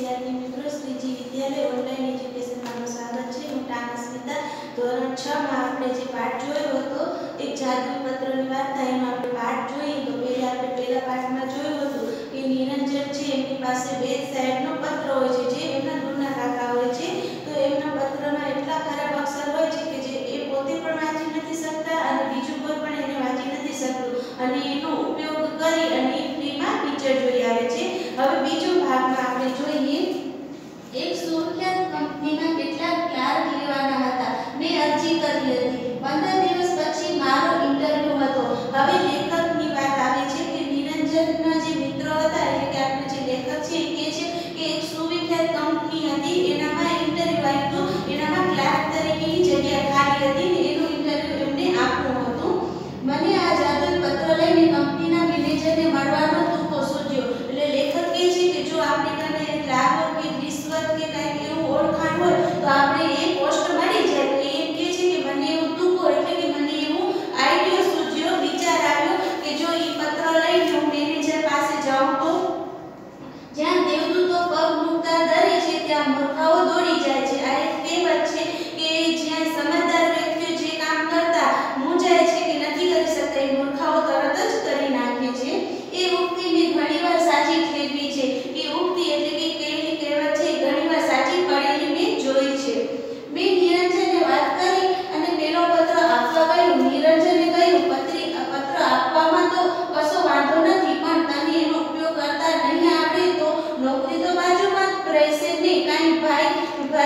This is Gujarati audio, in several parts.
વિદ્યાર્થી મિત્રો, શ્રીજી વિદ્યાલય ઓનલાઈન એજ્યુકેશનમાં આપનું સ્વાગત છે। હું ટાનસ્મિતા ધોરણ 6 માં આપણે જે પાઠ જોયો હતો એક જાદુઈ પત્રની વાર્તા, એનો આપણે પાઠ જોઈએ તો આપણે પહેલા પાઠમાં જોયું હતું કે નિરંજન છે એમની પાસે વેદ સાહેબનો પત્ર હોય છે, જે એમના દૂરના કાકા હોય છે। તો એમના પત્રમાં એટલા ખરાબ અક્ષર હોય છે કે જે એ પોતે પણ વાંચી નથી શકતા અને બીજું કોઈ પણ એને વાંચી નથી શકતું, અને એનો ઉપયોગ કરી અને ફ્રીમાં ટીચર જોઈ આવે છે। હવે બીજો ભાગમાં આપણે જોઈએ, એક સુરખ્યાત કંપનીમાં કેટલાક ક્લાર્ક લેવાના હતા। મેં અરજી કરી હતી। 15 દિવસ પછી મારો ઇન્ટરવ્યુ હતો। હવે લેખકની વાત આવે છે કે નિરંજનના જે મિત્રો હતા, એટલે કે આપણે જે લેખક છે એ કહે છે કે એક સુવિખ્યાત કંપની હતી, એનામાં ઇન્ટરવ્યુ આવ્યું હતું, એનામાં ક્લાર્ક તરીકેની જગ્યા ખાલી હતી ને એનું ઇન્ટરવ્યુ એમને આપવું હતું। મને આ જાદુઈ પત્ર લઈને કંપનીના મેનેજરને મળવાનો ટૂંકો સૂઝ્યો। એટલે લેખક કહે છે કે જો આપણે કને લાભ કે રિશ્વત કે કંઈક એવું ઓળખાણ હોય તો આપણે એ પોસ્ટ મળી જાય। તો એ કહે છે કે મને એવું ટૂંકો, એટલે કે મને એવું આઈડિયો સૂઝ્યો, વિચાર આવ્યો કે જો એ પત્ર લઈને હું મેનેજર પાસે જાઉં તો જ્યાં દેવદૂતો પગ મૂકતા ડરે છે ત્યાં મૂર્ખાઓ દોડી જાય છે। આ એક કહેવત છે કે જ્યાં સમજદાર વ્યક્તિઓ જે કામ કરતા મૂંઝાય છે કે નથી કરી શકતા, એ મૂર્ખાઓ તરત જ કરી નાખે છે। એ ઉક્તિ મેં ઘણીવાર સાચી ઠેરવી છે। એ ઉક્તિ એટલે કે કહેલી કહેવત છે, ઘણીવાર સાચી પડેલી મેં જોઈ છે। મેં નિરંજનને વાત કરી અને પેલો પત્ર આપવા કહ્યું। નિરંજને કહ્યું, પત્ર આપવામાં તો કશો વાંધો નથી, પણ તને એનો ઉપયોગ કરતા નહીં આવડે તો નોકરી તો બાજુમાં જ રહેશે ને, કાંઈ ભાઈ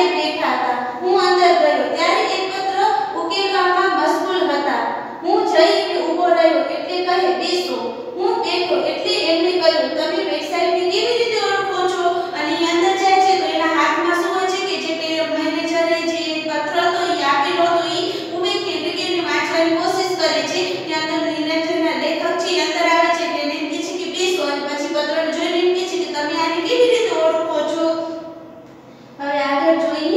સાહેબ બેઠા હતા. હું અંદર ગયો ત્યારે એક પત્ર ઉકેલવામાં મશગુલ હતા. હું જઈને ઊભો રહ્યો એટલે કહે બેસો. હું બેઠો એટલે એમને કહ્યું તમે વેબસાઈટને કેવી રીતે ઓળખો છો? અને એ અંદર જાય છે તો એના હાથમાં શું હોય છે કે જે પેલો મેનેજરે જે પત્ર તો એ આપેલો તો એ ઉભે એટલે કે એને વાંચવાની કોશિશ કરે છે. ત્યાં અંદર નિરંજનના લેખક છે એ અંદર આવે છે એટલે એને એમ કહે છે કે બેસો અને પછી પત્રને જોઈને એમ કહે છે કે તમે આને કેવી રીતે ઓળખો છો? હવે આગળ જોઈએ.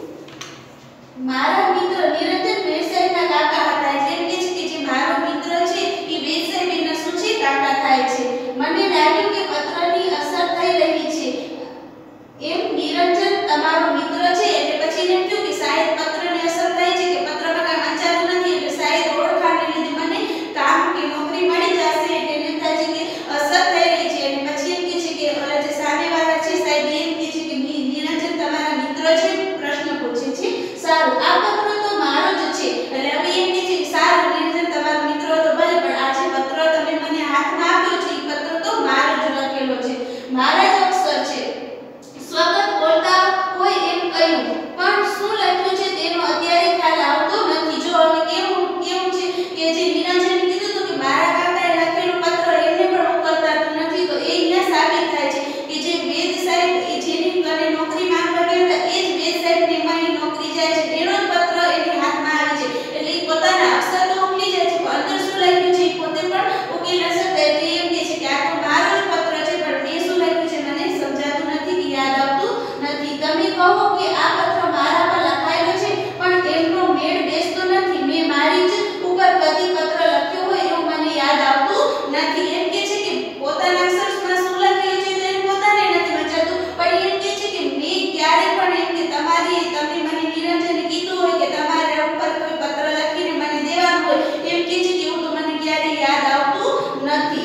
મારા મિત્ર નિરંજન વેબસાઈટના કાકા હતા એટલે એમ કહે છે કે જે મારો મિત્ર છે એ વેબસાઈટના શું છે કાકા થાય છે. મને લાગ્યું કે પત્રની અસર થઈ રહી છે. એમ નિરંજન તમારો મિત્ર છે એટલે પછી એને કહ્યું કે શાયદ પત્રની અસર થઈ છે કે પત્રમાં કાંઈ વાંચાતું નથી એટલે શાયદ ઓળખાણને લીધે મને કામ કે નોકરી મળી જશે એટલે એને થાય છે કે અસર થઈ રહી છે. અને પછી એમ કહે છે કે ઓલા જે સામેવાળા છે સાહેબ એમ કહે છે કે નિરંજન તમારા મિત્ર છે પ્રશ્ન પૂછે છે. સારું આ પત્ર તો મારો જ છે એટલે હવે એમ કહે છે કે સારું નિરંજન તમારો મિત્ર તો ભલે પણ આ જે પત્ર તમે મને હાથમાં આપ્યો છે એ પત્ર તો મારો જ લખેલો છે મારા જ અક્ષર છે. સ્વાગત બોલતા હોય એમ કહ્યું પણ શું લખ્યું છે તેનો અત્યારે ખ્યાલ આવતો નથી. જો હવે કેવું છે કે જે નિરંજને કીધું હતું કે મારા કાકાએ લખેલું પત્ર એમને પણ મોકલતા નથી તો એ અહીંયા સાબિત થાય છે કે જે વેદ સાહેબ જેની કને નોકરી માંગવા ગયા હતા એ જ વેદ સાહેબને એમાં નોકરી જાય છે એનો જ પત્ર એની હાથમાં આવે છે એટલે એ પોતાના અક્ષર તો ઉકલી જાય છે પણ અંદર શું લખ્યું છે એ પોતે પણ ઉકેલી ન શકતા એટલે એમ કહે છે કે આ તો મારો જ પત્ર છે પણ મેં શું લખ્યું છે મને સમજાતું નથી કે યાદ આવતું નથી. તમે કહો કે આ પત્ર મારા પર લખાયેલો છે પણ એમનો મેળ બેસતો નથી. મેં મારી જ ઉપર કદી પત્ર લખ્યો હોય એવું મને યાદ આવતું નથી. એમ કહે છે કે પોતાના અક્ષરમાં શું લખેલું છે તે પોતાને નથી વંચાતું પણ એમ કહે છે કે મેં ક્યારે પણ એમ કે તમે મને નિરંજને કીધું હોય કે તમારા ઉપર કોઈ પત્ર લખીને મને દેવાનું હોય એમ કહે છે કે એવું તો મને ક્યારે યાદ આવતું નથી.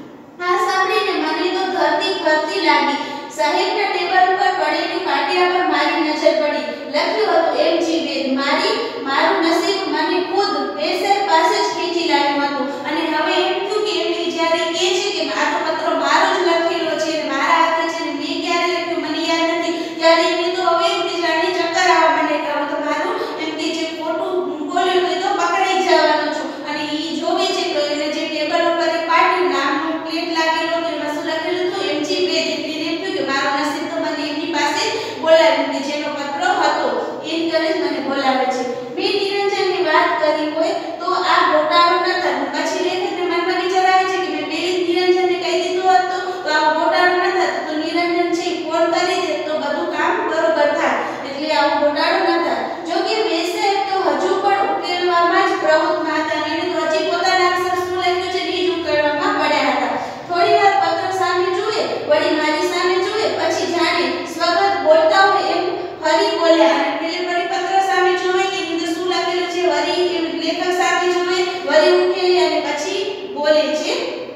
આ સાંભળીને મને તો ધરતી ફરતી લાગી. સાહેબના ટેબલ ઉપર પડેલી પાટિયા પર મારી નજર પડી. લખ્યું હતું એમ જી વેદ. મારું નસીબ મને ખુદ વેસાઈ પાસે જ ખેંચી લાવ્યું હતું. અને હવે એમ થયું કે એમને જ્યારે કહે છે કે આ તો પત્ર મારો જ લખેલો છે અને મારા હાથે છે અને મેં ક્યારે લખ્યું મને યાદ નથી ત્યારે એમને તો હવે એમ કે જાણે ચક્કર આવવા માંડે કે હવે તો મારું એમ કે જે ખોટું બોલ્યું એ તો પકડાઈ જવાનો છું. અને એ જોવે છે તો એને જે ટેબલ ઉપર એક પાટિયું નામનું પ્લેટ લાગેલો હતો એમાં શું લખેલું હતું એમ જી વેદ એટલે એમ થયું કે મારો નસીબ તો મને એમની પાસે બોલાવ્યું કે જેનો પત્ર હતો એમ કરે જ મને બોલાવે છે. મેં નિરંજનની વાત કરી હોય તો આ ગોટાળો ન થાત. પછી લેખકને મનમાં વિચાર આવે છે કે મેં પહેલી નિરંજનને કહી દીધું હોત તો આ ગોટાળો ન થાત તો નિરંજન છે ફોન કરી દે તો બધું કામ બરોબર થાય એટલે આવો ગોટાળો ન થાય. જો કે વેસાઈ તો હજુ પણ ઉકેલવામાં જ પ્રવૃત્ત હતા અને એને તો હજી પોતાના અક્ષર શું લખ્યું છે એ જ ઉકેલવામાં પડ્યા હતા. થોડી વાર પત્ર સામે જુએ વળી મારી સામે જુએ પછી જાણે સ્વાગત બોલતા હોય એમ ફરી બોલ્યા અને પેલે ફરી પત્ર સામે જોવે કે અંદર શું લખેલું છે વળી લેખક સામે જોવે વળી ઉકેલી અને પછી બોલે છે.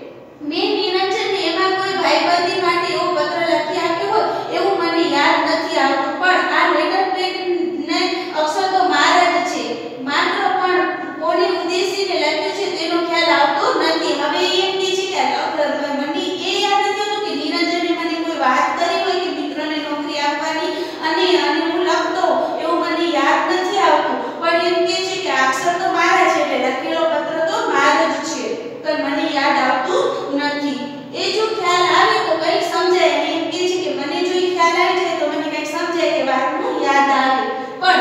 મેં નિરંજનને એમાં કોઈ ભાઈબંધી માટે એવો પત્ર લખી આપ્યો હોય એવું મને યાદ નથી આવતું પણ આ લેટર પેડને અક્ષર તો મારા જ છે માત્ર પણ કોને ઉદ્દેશીને લખ્યું છે તેનો ખ્યાલ આવતો નથી. હવે એમ કહે છે કે મને એ યાદ નથી આવતું કે નિરંજને મને કોઈ વાત કરી હોય કે મિત્રને નોકરી આપવાની અને હું લખતો એવું મને યાદ નથી આવતું પણ એમ કહે છે કે અક્ષર તો મારા છે એટલે લખેલો પત્ર તો મારો જ છે પણ મને યાદ આવતું નથી. એ જો ખ્યાલ આવે તો કંઈક સમજાય અને એમ કહે છે કે મને જો એ ખ્યાલ આવી જાય તો મને કંઈક સમજાય કે વાતનું યાદ આવે પણ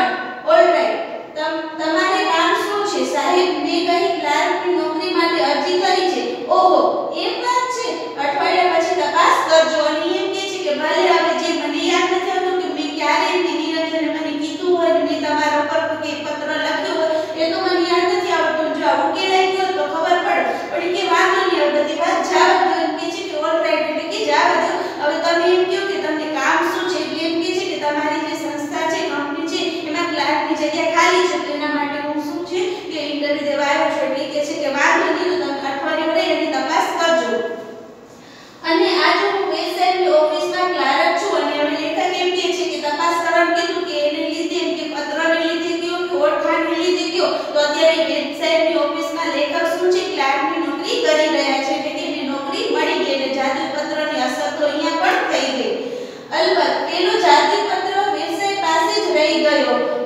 ઓલરાઈટ તમારે કામ શું છે સાહેબ? મેં કહી ક્લાર્કની નોકરી માટે અરજી કરી છે. ઓહો એમ વાત છે અઠવાડિયા પછી તપાસ કરજો. અને એમ કહે છે કે ભલે હવે જે મને યાદ નથી આવતું કે મેં ક્યારે નિરંજને મને કીધું હોય મેં તમારા ઉપર કોઈ પત્ર લખ્યો હોય એ તો મને યાદ નથી આવતું. જો આ ઉકેલાઈ ગયો તો ખબર પડે પણ કે વાંધો નહીં હવે બધી વાત જવા દો. એમ કહે છે કે ઓલરાઈટ એટલે કે જવા દો. હવે તમે એમ કહો કે તમને કામ શું છે એટલે એમ કહે છે કે તમારી જે સંસ્થા છે કંપની છે એમાં ક્લાર્કની જગ્યા ખાલી છે તો એના માટે હું શું છે કે ઇન્ટરવ્યુ દેવા આવ્યો છું એટલે કહે છે કે વાંધો નહીં તો તમે અઠવાડિયું રહી એની તપાસ કરજો. અને આજે હું વેસાઈની ઓફિસમાં ક્લાર્ક છું અને હવે લેખક એમ કહે છે કે તપાસ કરવાનું કીધું કે એને લીધે એમ કે પત્રને લીધે કયો કે ઓળખાણને લીધે કયો તો અત્યારે વેસાઈની ઓફિસમાં લેખક શું છે ક્લાર્કની નોકરી કરી રહ્યા છે એટલે કે એને નોકરી મળી ગઈ એટલે જાદુ પત્રની અસર તો અહીંયા પણ થઈ ગઈ. અલબત્ત પેલો જાદુ પત્ર વેસાઈ પાસે જ ગયો